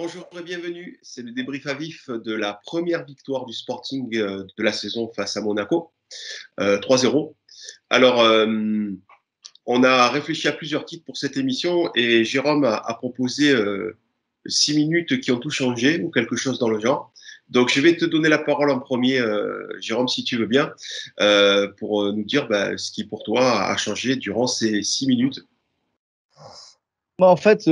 Bonjour et bienvenue. C'est le débrief à vif de la première victoire du Sporting de la saison face à Monaco, 3-0. Alors, on a réfléchi à plusieurs titres pour cette émission et Jérôme a proposé 6 minutes qui ont tout changé ou quelque chose dans le genre. Donc, je vais te donner la parole en premier, Jérôme, si tu veux bien, pour nous dire ce qui pour toi a changé durant ces 6 minutes. En fait,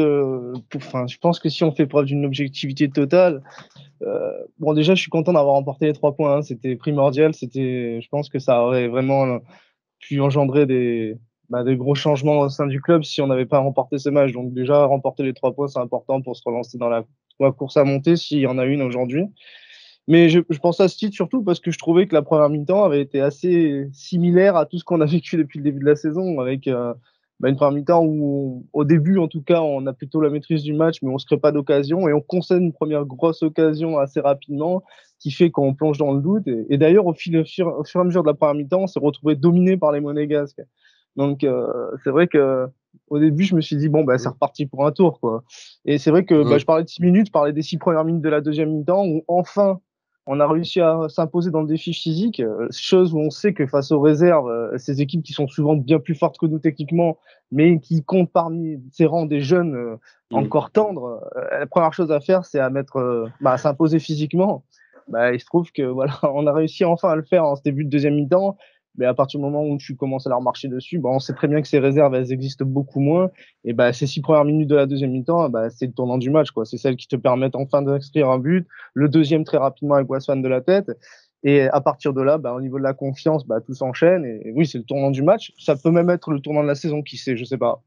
je pense que si on fait preuve d'une objectivité totale, bon, déjà, je suis content d'avoir remporté les 3 points, hein, c'était primordial. Je pense que ça aurait vraiment pu engendrer des gros changements au sein du club si on n'avait pas remporté ce match. Donc déjà, remporter les 3 points, c'est important pour se relancer dans la course à monter, s'il y en a une aujourd'hui. Mais je pense à ce titre surtout parce que je trouvais que la première mi-temps avait été assez similaire à tout ce qu'on a vécu depuis le début de la saison, avec une première mi-temps où, au début, en tout cas, on a plutôt la maîtrise du match, mais on ne se crée pas d'occasion et on concède une première grosse occasion assez rapidement qui fait qu'on plonge dans le doute. Et d'ailleurs, au fur et à mesure de la première mi-temps, on s'est retrouvé dominé par les Monégasques. Donc, c'est vrai que au début, je me suis dit, bon, c'est reparti pour un tour, quoi. Et c'est vrai que je parlais de 6 minutes, je parlais des 6 premières minutes de la deuxième mi-temps où enfin, on a réussi à s'imposer dans le défi physique, chose où on sait que face aux réserves, ces équipes qui sont souvent bien plus fortes que nous techniquement, mais qui comptent parmi ces rangs des jeunes encore tendres, la première chose à faire, c'est à s'imposer physiquement. Il se trouve que voilà, on a réussi enfin à le faire en ce début de deuxième mi-temps. Mais à partir du moment où tu commences à leur marcher dessus, on sait très bien que ces réserves, elles existent beaucoup moins. Et ces 6 premières minutes de la deuxième mi-temps, c'est le tournant du match, quoi. C'est celles qui te permettent enfin d'inscrire un but. Le deuxième très rapidement avec Wasfan de la tête. Et à partir de là, au niveau de la confiance, tout s'enchaîne. Et oui, c'est le tournant du match. Ça peut même être le tournant de la saison, qui sait, je sais pas.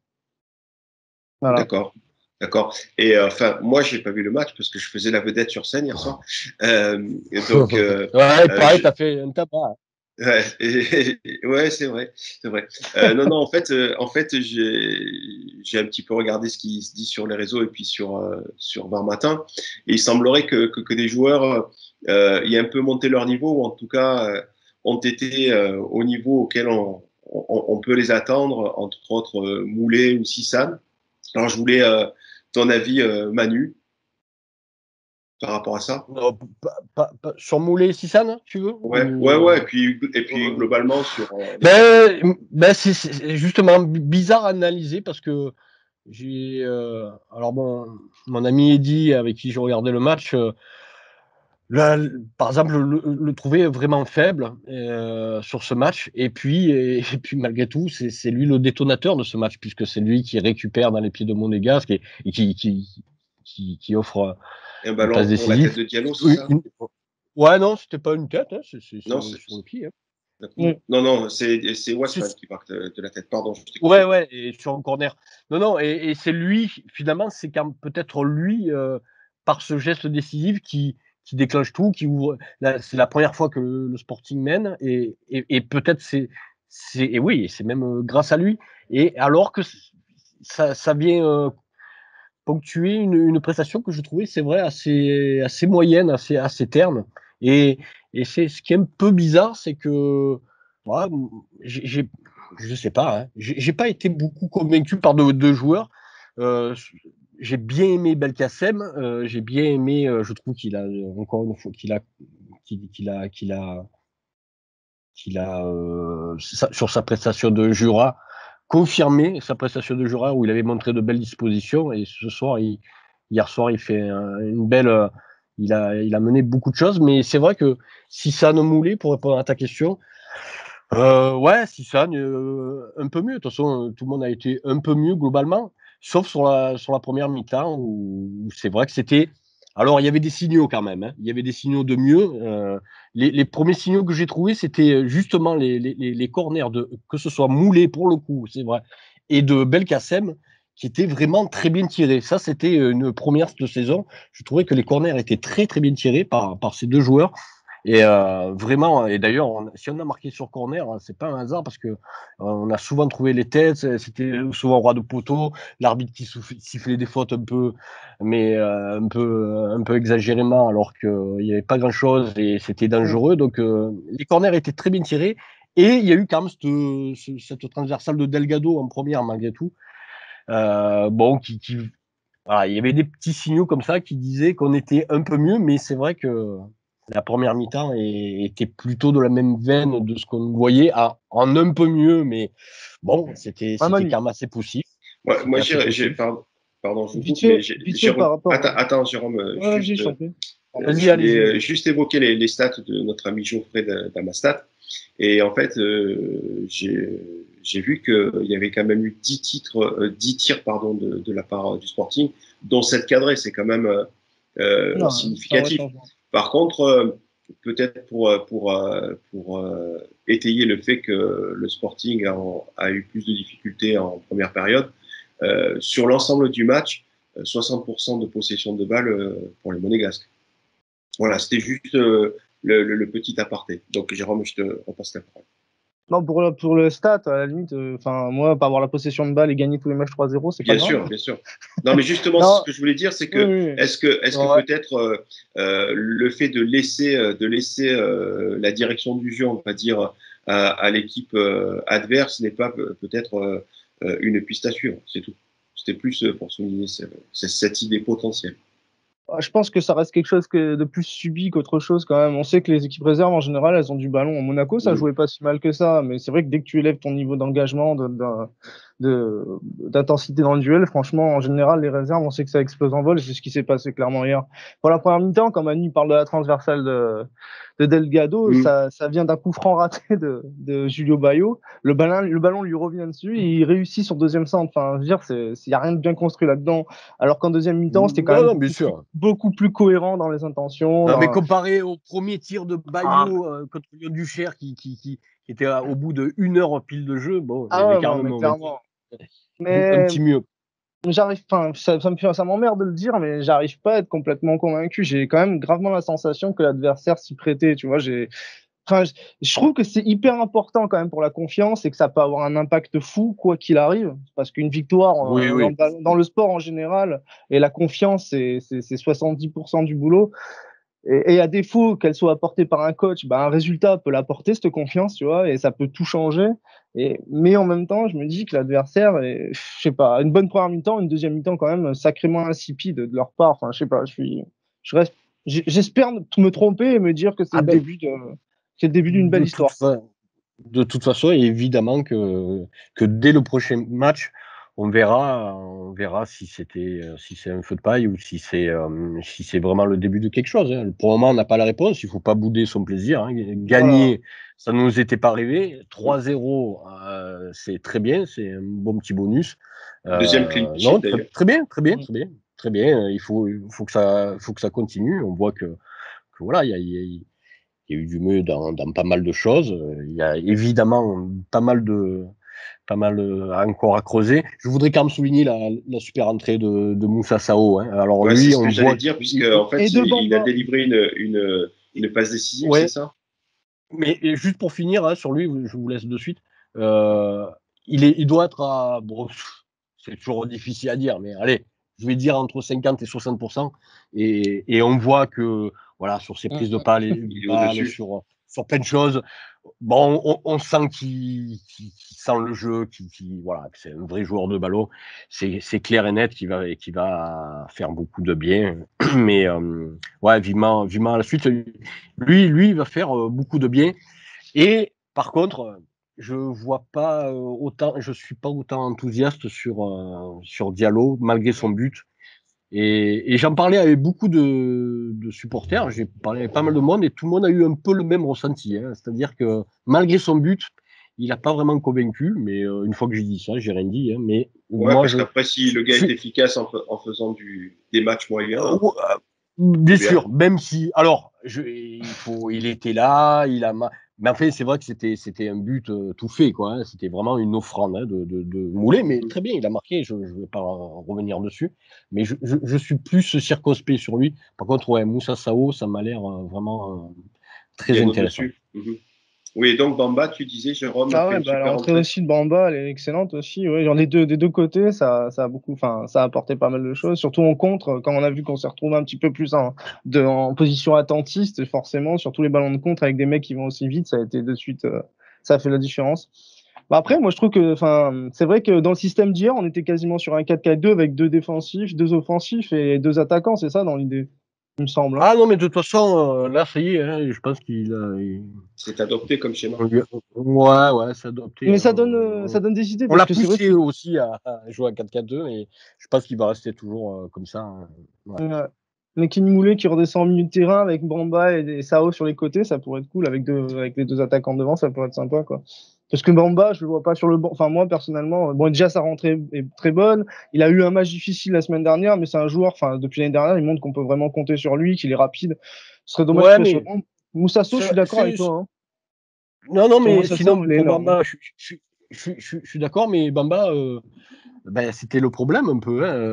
Voilà. D'accord. D'accord. Et moi, j'ai pas vu le match parce que je faisais la vedette sur scène hier soir. Et donc, ouais, pareil, t'as fait un tabac. Ouais, ouais, c'est vrai, c'est vrai. Non, en fait, j'ai un petit peu regardé ce qui se dit sur les réseaux et puis sur Bar Matin. Et il semblerait que des joueurs aient un peu monté leur niveau ou en tout cas ont été au niveau auquel on peut les attendre, entre autres Moulé ou Sissane. Alors, je voulais ton avis, Manu, par rapport à ça. Non, sur Moulay Sissane, tu veux Ouais. Et puis globalement sur. C'est justement bizarre à analyser parce que j'ai. Alors bon, mon ami Eddy, avec qui j'ai regardé le match, là, par exemple, le trouvait vraiment faible sur ce match. Et puis malgré tout, c'est lui le détonateur de ce match, puisque c'est lui qui récupère dans les pieds de Monégasque et qui offre Un une ballon passe pour la décisive. tête de Diallo, c'est ça? Ouais, non, c'était pas une tête, hein, c'est Non, c'est. sur le pied. Hein. Oui. Non, c'est Wasman qui part de la tête. Pardon, je t'ai coupé. Ouais, et sur un corner. Non, et c'est lui, finalement, c'est quand peut-être lui, par ce geste décisif, qui déclenche tout, qui ouvre. C'est la première fois que le Sporting mène, et peut-être et oui, c'est même grâce à lui. Et alors que ça vient ponctuer une prestation que je trouvais, c'est vrai, assez moyenne, assez terne. Et c'est ce qui est un peu bizarre, c'est que voilà, je sais pas, hein, j'ai pas été beaucoup convaincu par deux joueurs. J'ai bien aimé Belkacem, j'ai bien aimé, je trouve qu'il a encore une fois sur sa prestation de Jura, confirmé sa prestation de Jura où il avait montré de belles dispositions, et hier soir, il fait une belle. Il a mené beaucoup de choses, mais c'est vrai que Sissane Moulé, pour répondre à ta question, ouais, Sissane, un peu mieux. De toute façon, tout le monde a été un peu mieux globalement, sauf sur la première mi-temps où c'est vrai que c'était. Alors, il y avait des signaux quand même, hein. Il y avait des signaux de mieux. Les premiers signaux que j'ai trouvés, c'était justement les corners que ce soit Moulé pour le coup, c'est vrai, et de Belkacem, qui étaient vraiment très bien tirés. Ça, c'était une première de saison. Je trouvais que les corners étaient très très bien tirés par ces deux joueurs. Et vraiment, et d'ailleurs, si on a marqué sur corner, c'est pas un hasard parce que on a souvent trouvé les têtes, c'était souvent roi de poteau, l'arbitre qui sifflait des fautes un peu, mais un peu exagérément, alors qu'il n'y avait pas grand chose et c'était dangereux. Donc les corners étaient très bien tirés, et il y a eu quand même cette transversale de Delgado en première malgré tout, bon, qui voilà, il y avait des petits signaux comme ça qui disaient qu'on était un peu mieux, mais c'est vrai que la première mi-temps était plutôt de la même veine de ce qu'on voyait en un peu mieux, mais bon, c'était Ouais, quand Manu, même assez poussif. Ouais, moi, C'était assez poussif. pardon, je vous coupe, mais vite fait par rapport. attends, Jérôme, Ouais, vas-y, je t'en prie. Pardon. Vas-y, je voulais allez-y. juste évoquer les stats de notre ami Geoffrey d'Amastat. Et en fait, j'ai vu qu'il y avait quand même eu 10 tirs pardon, de la part du Sporting, dont 7 cadrés. C'est quand même Non, c'est un vrai significatif. changement. Par contre, peut-être pour étayer le fait que le Sporting a eu plus de difficultés en première période, sur l'ensemble du match, 60% de possession de balles pour les Monégasques. Voilà, c'était juste le petit aparté. Donc, Jérôme, je te repasse la parole. Non, pour le stat, à la limite, enfin, moi, pas avoir la possession de balle et gagner tous les matchs 3-0, c'est pas Bien grave. sûr, bien sûr. Non, mais justement, ce Non, que je voulais dire, c'est oui, que oui. est-ce que Ouais. peut-être le fait de laisser la direction du jeu, on va dire, à l'équipe adverse n'est pas peut-être une piste à suivre, c'est tout. C'était plus pour souligner cette idée potentielle. Je pense que ça reste quelque chose de plus subi qu'autre chose quand même. On sait que les équipes réserves en général, elles ont du ballon. À Monaco, ça Mhm. jouait pas si mal que ça, mais c'est vrai que dès que tu élèves ton niveau d'engagement, d'intensité dans le duel, franchement, en général, les réserves, on sait que ça explose en vol, et c'est ce qui s'est passé clairement hier. Pour la première mi-temps, quand Manu parle de la transversale de Delgado, Mhm. ça vient d'un coup franc raté de Julio Bayo. Le ballon lui revient dessus et il réussit son deuxième centre. Enfin, je veux dire, il y a rien de bien construit là-dedans. Alors qu'en deuxième mi-temps, c'était quand Non, même non, bien sûr. beaucoup plus cohérent dans les intentions. Non, mais comparé au premier tir de Ah, Bayo contre Lyon Duchère qui était au bout de 1 heure pile de jeu, bon, il y ah avait ouais, quand non, même, mais on va dire, clairement. un Mais petit mieux. j'arrive, enfin, ça m'emmerde de le dire, mais j'arrive pas à être complètement convaincu. J'ai quand même gravement la sensation que l'adversaire s'y prêtait. Tu vois, enfin, je trouve que c'est hyper important quand même pour la confiance et que ça peut avoir un impact fou quoi qu'il arrive. Parce qu'une victoire Oui, oui. dans le sport en général et la confiance, c'est 70% du boulot. Et à défaut qu'elle soit apportée par un coach, bah, un résultat peut l'apporter, cette confiance, tu vois, et ça peut tout changer. Mais en même temps, je me dis que l'adversaire est, je sais pas, une bonne première mi-temps, une deuxième mi-temps quand même sacrément insipide de leur part. Enfin, je sais pas, j'espère me tromper et me dire que Ah ben, c'est le début d'une belle de histoire. de toute façon, évidemment que dès le prochain match, on verra si c'est un feu de paille ou si c'est vraiment le début de quelque chose, hein. Pour le moment, on n'a pas la réponse. Il faut pas bouder son plaisir, hein. Voilà. Gagner, ça ne nous était pas arrivé. 3-0, c'est très bien, c'est un bon petit bonus. Deuxième clean sheet Non, d'ailleurs. très bien, très bien, Mm. très bien, très bien. Il faut que ça continue. On voit que voilà, il y a eu du mieux dans pas mal de choses. Il y a évidemment pas mal encore à creuser. Je voudrais quand même souligner la super entrée de Moussa Sao, hein. Alors Ouais, c'est lui, ce que on j'allais voit dire, puisque qu'il, en Et fait, de il a Bamba. délivré une passe décisive, c'est ouais, ça? mais et juste pour finir hein, sur lui, je vous laisse de suite. Euh, il doit être à, bon, c'est toujours difficile à dire, mais allez, je vais dire entre 50 et 60%. Et on voit que, voilà, sur ses prises de Mm. Il est balles, au-dessus. sur plein de choses, bon, on sent qu'il sent le jeu, voilà, que c'est un vrai joueur de ballon. C'est clair et net qu'il va faire beaucoup de bien. Mais ouais, vivement à la suite. Lui, il va faire beaucoup de bien. Et par contre, je suis pas autant enthousiaste sur Diallo malgré son but. Et j'en parlais avec beaucoup de supporters, j'ai parlé avec pas mal de monde et tout le monde a eu un peu le même ressenti, hein. C'est-à-dire que malgré son but, il n'a pas vraiment convaincu, mais une fois que j'ai dit ça, j'ai rien dit, hein. Mais Ouais, moi, parce qu'après, si le gars je est suis, efficace en faisant des matchs moyens, ouais, bien c'est bien. sûr, même si, alors, il était là, mais en fait, c'est vrai que c'était un but tout fait, quoi, hein. C'était vraiment une offrande hein, de Moulet, mais Mhm. très bien, il a marqué. Je ne vais pas revenir dessus, mais je suis plus circonspect sur lui. Par contre, ouais, Moussa Sao, ça m'a l'air vraiment très Bien intéressant. au-dessus. Mhm. Oui, donc Bamba, tu disais, Jérôme a Ah fait ouais, une bah super l'entrée entrée. aussi de Bamba, elle est excellente aussi. Ouais, genre des deux côtés, ça a beaucoup, enfin, ça a apporté pas mal de choses. Surtout en contre, quand on a vu qu'on s'est retrouvé un petit peu plus en position attentiste, forcément, sur tous les ballons de contre avec des mecs qui vont aussi vite, ça a été de suite, ça a fait la différence. Bah après, moi, je trouve que, enfin, c'est vrai que dans le système d'hier, on était quasiment sur un 4-4-2 avec 2 défensifs, 2 offensifs et 2 attaquants, c'est ça dans l'idée, il me semble, hein. Ah non, mais de toute façon, là, ça y est, hein, je pense C'est adopté comme schéma. ouais, c'est adopté. Mais Hein. ça donne des idées On parce l'a que c'est vrai poussé que aussi à jouer à 4-4-2, mais je pense qu'il va rester toujours comme ça. Hein. Ouais. ouais. Mais Moulet qui redescend au milieu de terrain avec Bamba et Sao sur les côtés, ça pourrait être cool avec les 2 attaquants devant, ça pourrait être sympa, quoi. Parce que Bamba, je le vois pas sur le banc. Enfin, moi, personnellement, bon, déjà, sa rentrée est très bonne. Il a eu un match difficile la semaine dernière, mais c'est un joueur, enfin, depuis l'année dernière, il montre qu'on peut vraiment compter sur lui, qu'il est rapide. Ce serait dommage Ouais, qu'il soit sur le mais banc. Moussasso, je suis d'accord avec c'est- toi, hein. non, non, Sur mais Moussasso, sinon, il est pour énorme, hein. Bamba, je suis d'accord, mais Bamba, ben, c'était le problème un peu. Hein.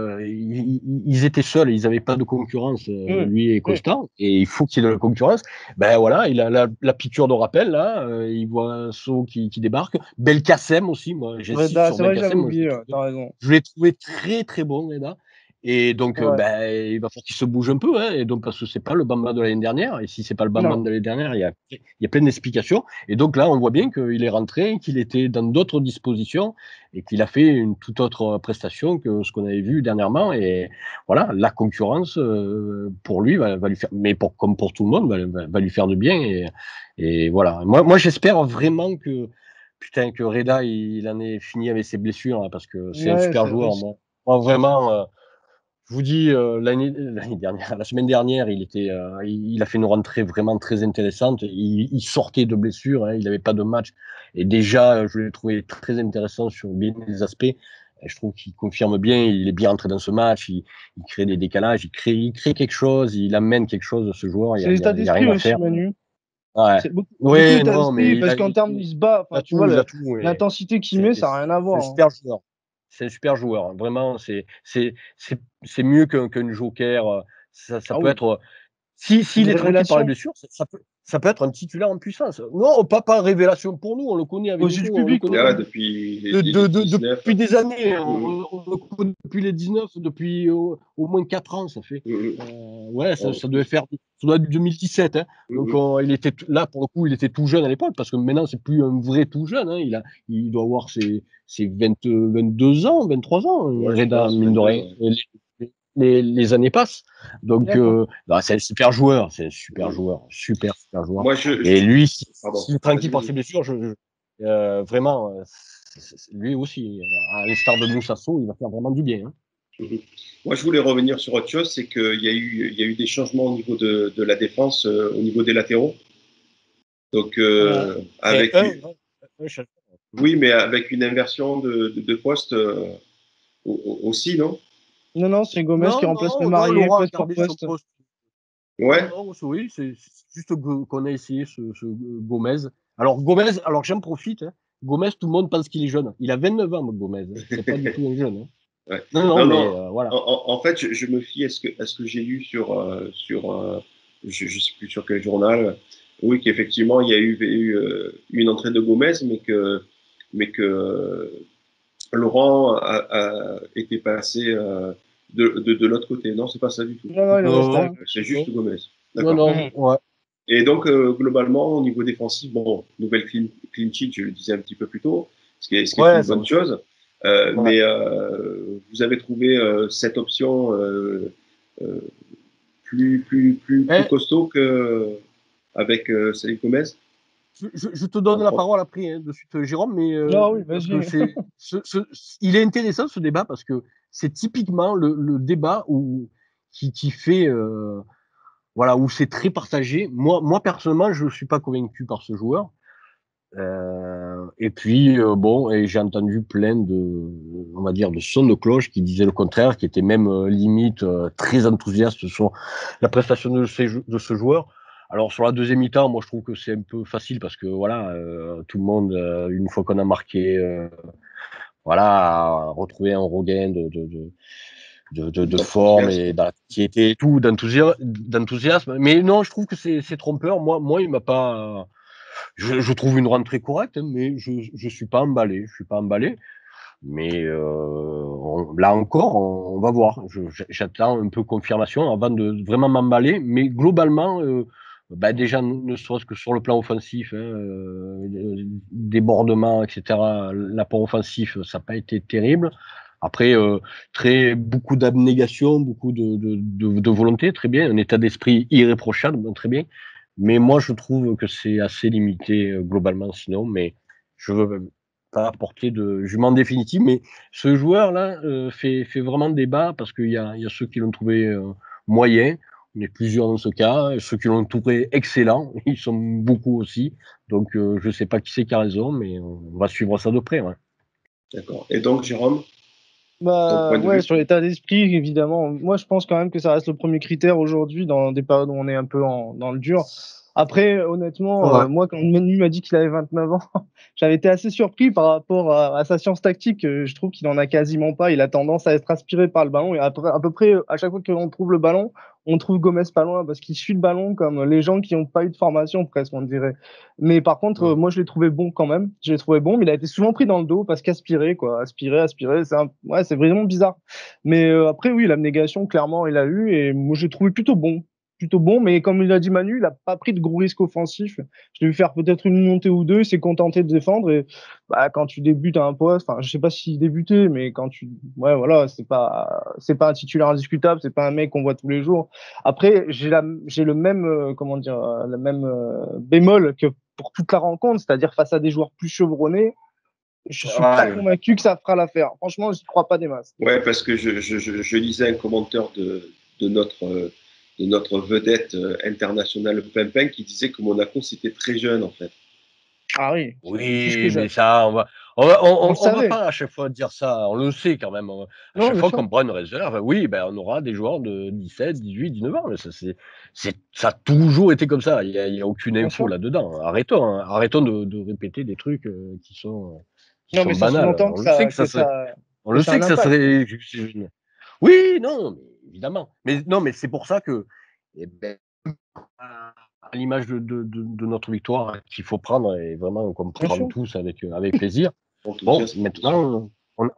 Ils étaient seuls, ils n'avaient pas de concurrence, Hum, lui et hum. Constant, et il faut qu'il y ait de la concurrence. Ben voilà, il a la piqûre de rappel, là, il voit un saut qui débarque. Belkacem aussi, moi, j'insiste Reda, sur c'est vrai que j'avais Belkacem, moi, oublié, ouais, t'as raison. je l'ai trouvé très très bon, Reda. Et donc, C'est vrai. ben, il va falloir qu'il se bouge un peu, hein, et donc parce que c'est pas le Bamba de l'année dernière, et si c'est pas le Bamba Non. de l'année dernière, il y a plein d'explications. Et donc là, on voit bien qu'il est rentré, qu'il était dans d'autres dispositions, et qu'il a fait une toute autre prestation que ce qu'on avait vu dernièrement. Et voilà, la concurrence, pour lui, va lui faire, mais comme pour tout le monde, va lui faire de bien. Et voilà. Moi j'espère vraiment que, putain, que Reda, il en est fini avec ses blessures, hein, parce que c'est un Ouais, super c'est joueur. risque. Moi vraiment, je vous dis, l'année dernière, la semaine dernière, il a fait une rentrée vraiment très intéressante. Il sortait de blessure, hein, il n'avait pas de match. Et déjà, je l'ai trouvé très intéressant sur bien des aspects. Et je trouve qu'il confirme bien, il est bien entré dans ce match, il crée des décalages, il crée quelque chose, il amène quelque chose, ce joueur, C'est l'état il y a d'esprit rien à aussi, faire. Manu. Ouais. C'est beaucoup Oui, d'état non, d'esprit mais parce qu'en termes, il se bat. il a Enfin, tu vois, tout, il a tout. Et l'intensité qu'il c'est met, ça n'a rien à c'est un voir, hein. super joueur. C'est un super joueur. Hein. Vraiment, c'est mieux qu'un joker. Ça Ah peut oui, être. S'il une est tranquille par les révélation blessures, ça peut être un titulaire en puissance. Non, pas révélation pour nous. On le connaît avec aux yeux du nous. On le public, connaît toi. Là, depuis les 19. depuis des années. Mhm. On le connaît depuis les 19, depuis au moins 4 ans, ça fait. Mhm. Ouais, En ça devait plus. faire, ça doit être 2017. Hein. Donc, Mhm. il était là, pour le coup, il était tout jeune à l'époque, parce que maintenant, c'est plus un vrai tout jeune. Hein. Il doit avoir ses 22 ans, 23 ans, Ouais, je Reda, pense, mine de 22 rien. ans. Et les années passent. Donc, D'accord. bah, c'est un super joueur. C'est un super Mhm. joueur. Super joueur. Moi, Et lui, pardon, s'il est tranquille vas-y, par vas-y. ses blessures, vraiment, lui aussi, à l'instar de Moussasso, il va faire vraiment du bien. Hein. Mhm. Moi, je voulais revenir sur autre chose, c'est qu'il y a eu des changements au niveau de la défense, au niveau des latéraux. Donc, C'est un chef. oui, mais avec une inversion de poste aussi, non? Non, non, c'est Gomez qui remplace le Non, Marié Laurent a poste par gardé son poste. poste. Ouais. Non, oui, c'est juste qu'on a essayé ce Gomez. Alors, Gomez, alors j'en profite. Hein. Gomez, tout le monde pense qu'il est jeune. Il a 29 ans, Gomez. Hein. C'est pas du tout un jeune. Hein. Ouais. Non, Non, mais non. voilà. En fait, je me fie à ce que j'ai lu je ne sais plus sur quel journal. Oui, qu'effectivement, il y a eu une entrée de Gomez, mais que Laurent été passé de l'autre côté. Non, c'est pas ça du tout. Non, non, il est resté, Non, hein. C'est juste non, Gomez. D'accord. Mhm. ouais. Et donc, globalement, au niveau défensif, bon, nouvelle clean sheet, je le disais un petit peu plus tôt, ce qui est Ouais, une ça bonne aussi. chose. Ouais. Mais vous avez trouvé cette option euh, plus Eh, costaud que avec Salim Gomez. je te donne la parole après, hein, de suite, Jérôme, mais Non, oui, parce que vas-y. il est intéressant ce débat parce que c'est typiquement le débat qui fait voilà, où c'est très partagé. Moi personnellement, je ne suis pas convaincu par ce joueur. Et puis bon, et j'ai entendu plein on va dire, de sons de cloche qui disaient le contraire, qui étaient même limite très enthousiastes sur la prestation de ce joueur. Alors sur la deuxième mi-temps, moi je trouve que c'est un peu facile parce que voilà, tout le monde, une fois qu'on a marqué, voilà, a retrouvé un regain de forme D'enthousiasme. et d'activité et tout, d'enthousiasme. Mais non, je trouve que c'est trompeur. Moi, il m'a pas. Je trouve une rentrée correcte, hein, mais je suis pas emballé. Je suis pas emballé. Mais là encore, on va voir. J'attends un peu confirmation avant de vraiment m'emballer. Mais globalement, Bah déjà, ne serait-ce que sur le plan offensif, hein, débordement, etc. L'apport offensif, ça n'a pas été terrible. Après, beaucoup d'abnégation, beaucoup de volonté, très bien, un état d'esprit irréprochable, très bien. Mais moi, je trouve que c'est assez limité globalement, sinon. Mais je veux pas apporter de jugement définitif. Mais ce joueur-là fait vraiment débat parce qu'il y a ceux qui l'ont trouvé moyen. On est plusieurs dans ce cas. Ceux qui l'ont trouvé excellent, ils sont beaucoup aussi. Donc, je ne sais pas qui c'est qui a raison, mais on va suivre ça de près. Ouais. D'accord. Et donc, Jérôme, ton Bah point de ouais, vue? sur l'état d'esprit, évidemment. Moi, je pense quand même que ça reste le premier critère aujourd'hui dans des périodes où on est un peu dans le dur. Après, honnêtement, Ouais. moi, quand Manu m'a dit qu'il avait 29 ans, j'avais été assez surpris par rapport à sa science tactique. Je trouve qu'il en a quasiment pas. Il a tendance à être aspiré par le ballon. Et après, à peu près, à chaque fois qu'on trouve le ballon, on trouve Gomez pas loin parce qu'il suit le ballon comme les gens qui n'ont pas eu de formation, presque, on dirait. Mais par contre, moi, je l'ai trouvé bon quand même. Je l'ai trouvé bon, mais il a été souvent pris dans le dos parce qu'aspirer, quoi. Aspirer, ouais, c'est vraiment bizarre. Mais après, oui, l'abnégation, clairement, il a eu. Et moi, je l'ai trouvé plutôt bon. Plutôt bon, mais comme il a dit Manu, il n'a pas pris de gros risques offensifs. Je l'ai vu faire peut-être une montée ou deux, il s'est contenté de défendre. Et bah, quand tu débutes à un poste, enfin, je sais pas s'il débutait, mais quand tu. Ouais, voilà, c'est pas un titulaire indiscutable, c'est pas un mec qu'on voit tous les jours. Après, j'ai le même, comment dire, le même bémol que pour toute la rencontre, c'est-à-dire face à des joueurs plus chevronnés, je suis pas Ouais. convaincu que ça fera l'affaire. Franchement, je ne crois pas des masses. Ouais, parce que je lisais un commentaire de notre vedette internationale Pimpin qui disait que Monaco c'était très jeune en fait. Ah oui, c'est plus que Oui, mais jeune. ça, On le on va savait. pas à chaque fois dire ça. On le sait quand même. À Non, chaque bien fois sûr. qu'on prend une réserve, oui, ben, on aura des joueurs de 17, 18, 19 ans. Mais ça a toujours été comme ça. Il y a aucune Bien info sûr. là-dedans. Arrêtons, hein. Arrêtons de répéter des trucs qui Non, sont mais ça banals. sous-entend On le sait que ça serait, on que le ça a sait un que ça impact. serait. Oui, non, mais évidemment. Mais non, mais c'est pour ça que, eh ben, à l'image de notre victoire qu'il faut prendre et vraiment qu'on Bien prend sûr. tous avec plaisir. Bon, Enthousiasme, bien sûr. maintenant,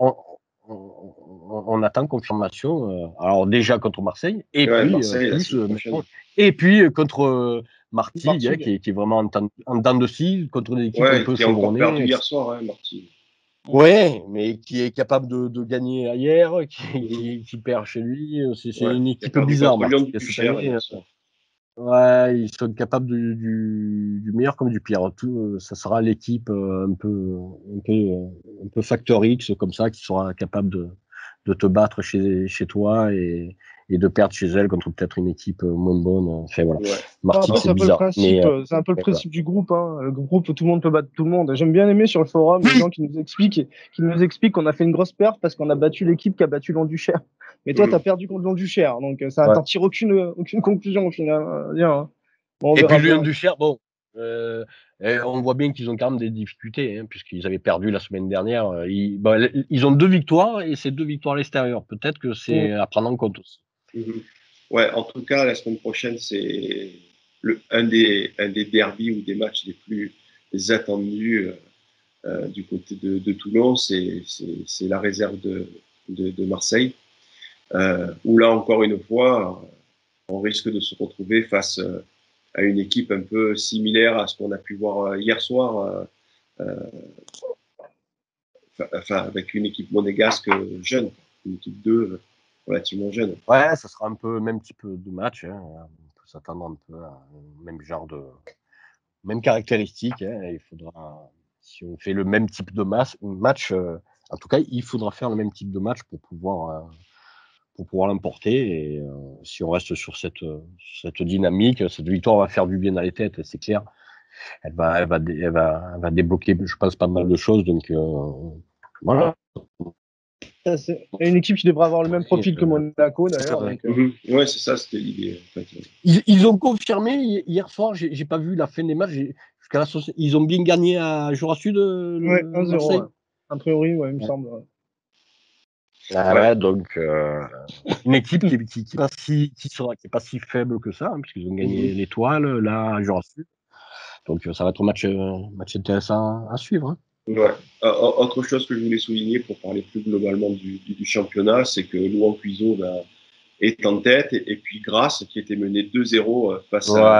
on attend confirmation. Alors déjà contre Marseille, et Ouais, puis Marseille la plus semaine maintenant, prochaine. et puis contre Martigues, hein, Martigues. qui est vraiment en dents de scie contre des équipes un Ouais, peu qui a encore perdu chevronnées. hier soir, hein, Marty. Ouais, mais qui est capable de gagner ailleurs, Mhm. qui perd chez lui. C'est Ouais, une qui a équipe perdu bizarre, contre Lyon Martigues, du cette Cher année. hier soir. Ouais, ils sont capables du meilleur comme du pire. Tout, ça sera l'équipe un peu facteur X comme ça qui sera capable de te battre chez toi et de perdre chez elle contre peut-être une équipe moins bonne. Enfin voilà, Ouais. Martigues Après, c'est bizarre, mais c'est un peu le voilà. principe du groupe, hein. Le groupe où tout le monde peut battre tout le monde. J'aime bien aimer sur le forum les Oui, gens qui nous expliquent qu'on a fait une grosse perte parce qu'on a battu l'équipe qui a battu Lyon-Duchère. Mais toi, tu as Mhm. perdu contre Lyon-Duchère. Donc, ça ouais. t'en tire aucune conclusion au final. Bien, hein. Bon, on Et puis verra bien. Lyon du Cher, bon, on voit bien qu'ils ont quand même des difficultés, hein, puisqu'ils avaient perdu la semaine dernière. Ils ont 2 victoires et c'est 2 victoires à l'extérieur. Peut-être que Mm. c'est à prendre en compte aussi. Mhm. Ouais, en tout cas, la semaine prochaine, c'est un des derbies ou des matchs les plus attendus du côté de Toulon, c'est la réserve de Marseille, où là, encore une fois, on risque de se retrouver face à une équipe un peu similaire à ce qu'on a pu voir hier soir, enfin, avec une équipe monégasque jeune, une équipe 2 relativement jeune. Ouais, ça sera un peu le même type de match, hein. On peut s'attendre un peu à un même genre même caractéristique, hein. Il faudra, si on fait le même type de match, en tout cas, il faudra faire le même type de match pour pouvoir l'emporter. Et si on reste sur cette dynamique, cette victoire va faire du bien dans les têtes, c'est clair. Elle va débloquer, je pense, pas mal de choses. Donc voilà. C'est une équipe qui devrait avoir le même profil que Euh, Monaco d'ailleurs. Donc, Ouais, c'est ça, c'était l'idée. En fait. Ils ont confirmé hier soir, j'ai pas vu la fin des matchs. Ils ont bien gagné à Jura Sud, ouais, 1-0. Ouais. Marseille. A priori, ouais, il me Ouais. semble. Ouais. Ah Ouais. ouais, donc une équipe qui est pas si faible que ça, hein, puisqu'ils ont gagné Mhm. l'Étoile là à Jura Sud. Donc ça va être un match intéressant à suivre. Hein. Ouais. Autre chose que je voulais souligner pour parler plus globalement du championnat, c'est que Louan Cuiseau est en tête et puis Grasse qui était mené 2-0 face Ouais.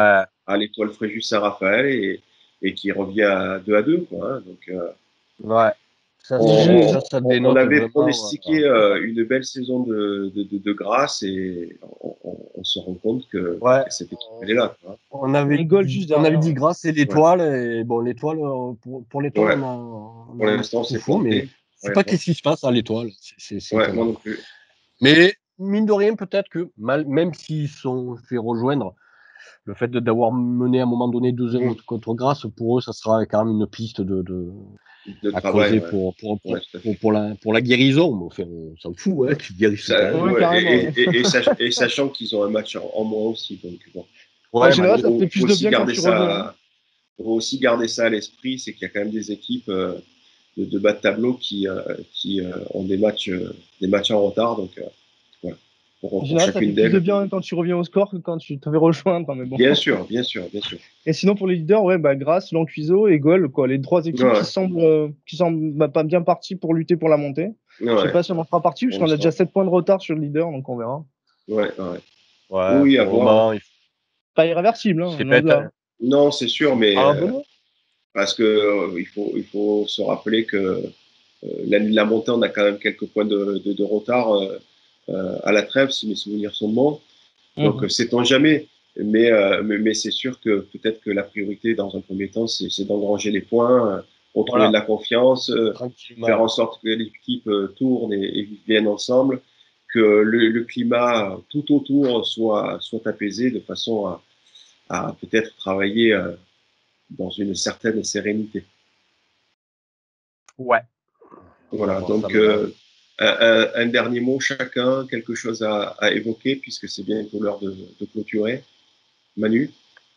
à l'Étoile Fréjus Saint-Raphaël et qui revient à 2-2, quoi. Hein. Donc, Ouais. on avait vraiment, pronostiqué une belle saison de grâce et on se rend compte que cette équipe, elle est là. Quoi. On avait dit grâce et l'étoile. Et bon, l'étoile, pour l'étoile, pour l'instant, c'est fou, mais je sais pas qu'est-ce qui se passe à l'étoile. Ouais, moi non plus. Mais mine de rien, peut-être que même s'ils sont fait rejoindre, le fait d'avoir mené à un moment donné 2-0 contre Grasse, pour eux, ça sera quand même une piste à travail, creuser pour la guérison. Mais enfin, on s'en fout, hein, qu'ils guérissent et sachant qu'ils ont un match en moins aussi. Donc, bon. En général, ça fait plus de bien quand tu reviens. Il faut aussi garder ça à l'esprit, c'est qu'il y a quand même des équipes de bas de tableau qui ont des matchs en retard. Donc, voilà. En général, ça fait plus de bien quand tu reviens au score que quand tu te fais rejoindre. Mais bon. Bien sûr. Et sinon, pour les leaders, Grasse, Lancuiseau et Gaulle, quoi, les trois équipes qui semblent pas bien parties pour lutter pour la montée. Je sais pas si on en fera partie, parce qu'on a déjà 7 points de retard sur le leader, donc on verra. Oui, à voir. Pas irréversible. Non, c'est sûr, mais parce que il faut se rappeler que la montée, on a quand même quelques points de retard à la trêve, si mes souvenirs sont bons. Donc, sait-on jamais. Mais c'est sûr que peut-être que la priorité, dans un premier temps, c'est d'engranger les points, retrouver de la confiance, faire en sorte que l'équipe tourne et vienne ensemble, que le climat tout autour soit apaisé de façon à peut-être travailler dans une certaine sérénité. Ouais. Voilà, donc un dernier mot chacun, quelque chose à évoquer, puisque c'est bientôt l'heure de clôturer. Manu?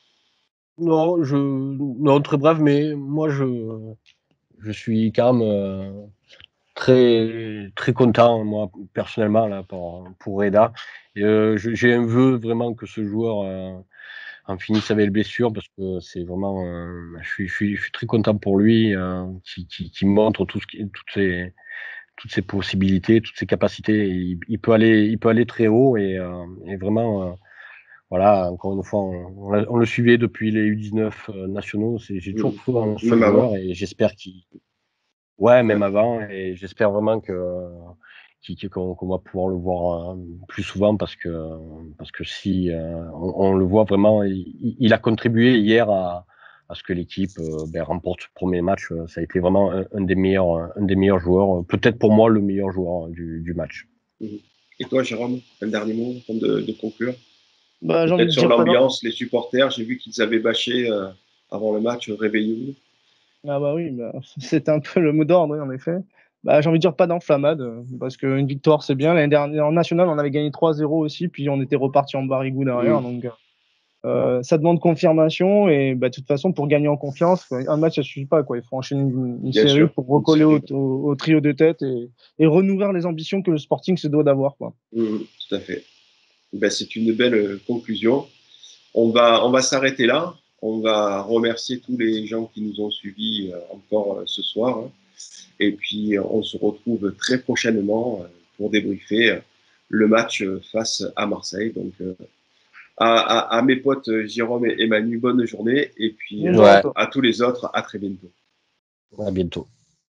Non, très bref, mais moi, je suis quand même très, très content, moi, personnellement, là, pour Reda. J'ai un vœu vraiment que ce joueur en finisse avec les blessures, parce que c'est vraiment, je suis très content pour lui, qui montre toutes ses possibilités, toutes ses capacités. Il peut aller très haut et vraiment, voilà, encore une fois, on le suivait depuis les U19 nationaux. J'ai toujours cru en ce joueur et j'espère même avant, et j'espère vraiment qu'on va pouvoir le voir plus souvent, parce que si on le voit vraiment, il a contribué hier à ce que l'équipe remporte ce premier match. Ça a été vraiment un des meilleurs joueurs, peut-être pour moi le meilleur joueur du match. Et toi, Jérôme, un dernier mot avant de conclure? Peut-être sur l'ambiance, les supporters, j'ai vu qu'ils avaient bâché avant le match, réveillez-vous. Ah oui, c'est un peu le mot d'ordre, en effet. J'ai envie de dire pas d'enflammade, parce qu'une victoire, c'est bien. L'année dernière, en national, on avait gagné 3-0 aussi, puis on était reparti en barigou derrière. Donc, ça demande confirmation. Et de toute façon, pour gagner en confiance, un match, ça suffit pas. Il faut enchaîner une série pour recoller au trio de tête et renouveler les ambitions que le Sporting se doit d'avoir. Tout à fait. C'est une belle conclusion. On va s'arrêter là. On va remercier tous les gens qui nous ont suivis encore ce soir. Hein. Et puis, on se retrouve très prochainement pour débriefer le match face à Marseille. Donc, à mes potes Jérôme et Manu, bonne journée. Et puis, à tous les autres, à très bientôt. À bientôt.